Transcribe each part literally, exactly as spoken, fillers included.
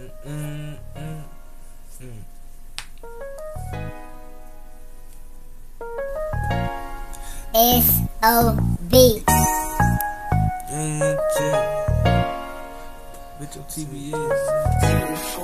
mm, mm, mm. S O B. And bitch on T V S.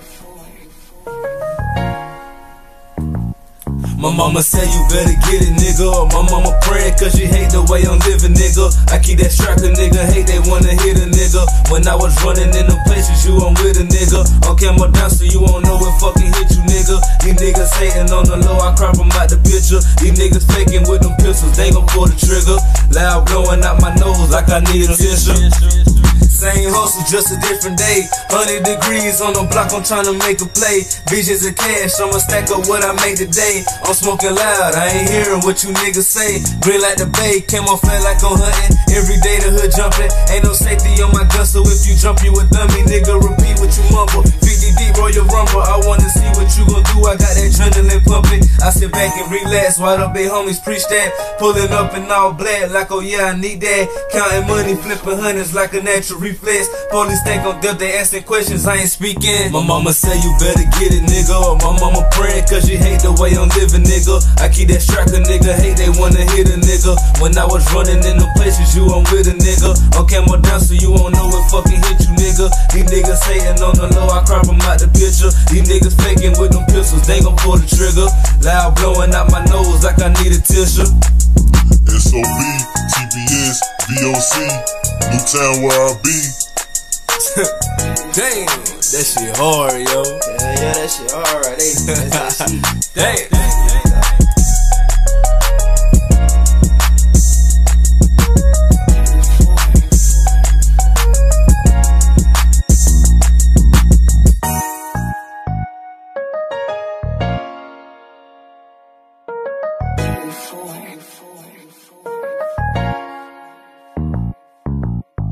My mama say you better get it, nigga. My mama praying cause she hate the way I'm living, nigga. I keep that striker, nigga. Hate they wanna hit a nigga. When I was running in them places, you on with a nigga. On camera down so you won't know what fucking hit you, nigga. These niggas hating on the low, I crop them out the picture. These niggas faking with them pistols, they gon' pull the trigger. Loud blowing out my nose like I need a tissue. Same hustle, just a different day. Hundred degrees on the block, I'm tryna make a play. Visions of cash, I'ma stack up what I make today. I'm smoking loud, I ain't hearing what you niggas say. Green like the bay, camo flat like I'm hunting. Every day the hood jumping, ain't no safety on my gun, so if you jump, you a dummy, nigga. Repeat what you mumble. fifty deep, Royal Rumble. I wanna see what you gon' do. I got that adrenaline pumping. I sit back and relax while the big homies preach that. Pulling up in all black, like oh yeah, I need that. Counting money, flipping hundreds like a natural reflex. Police think I'm deaf, they asking questions, I ain't speaking. My mama say you better get it, nigga. My mama praying cause she hate the way I'm living, nigga. I keep that striker, nigga. Hate they wanna hit a nigga. When I was running in the places, you on with a nigga. On camera down so you won't know what fucking hit you, nigga. These niggas hating on the low, I crop them out the picture. These niggas faking with them pistols, they gon' pull the trigger. Loud blowing out my nose like I need a tissue. S O B, T B S, V O C, Newtown where I be. Damn, that shit hard, yo. Yeah, yeah, that shit hard. They, that's that shit. Damn. Four.